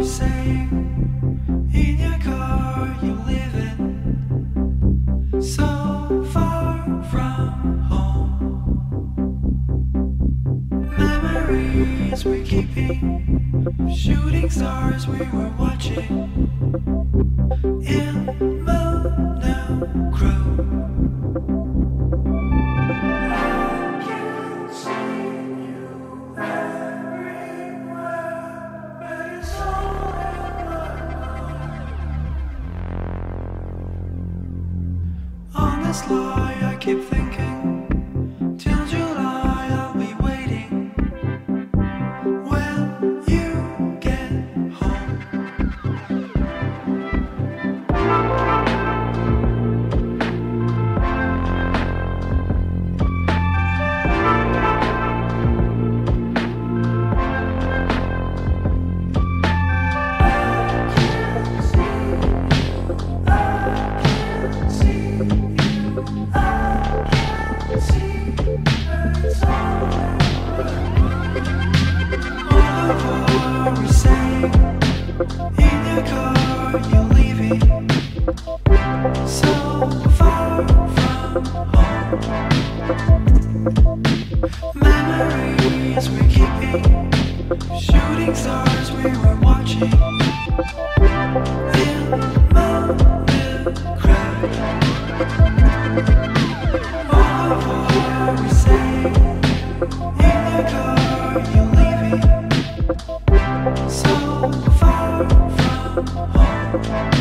Shooting stars we were watching in Monochrome. I can see you everywhere, but it's all in my mind. On this lie I keep thinking, till July I'll be waiting. In your car, you're leaving so far from home. Memories we're keeping, shooting stars we were watching in Monochrome. All of what we say, in your car, you're leaving so far from home.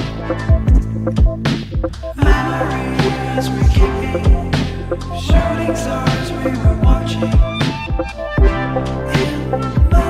Memories we're keeping, shooting stars we were watching in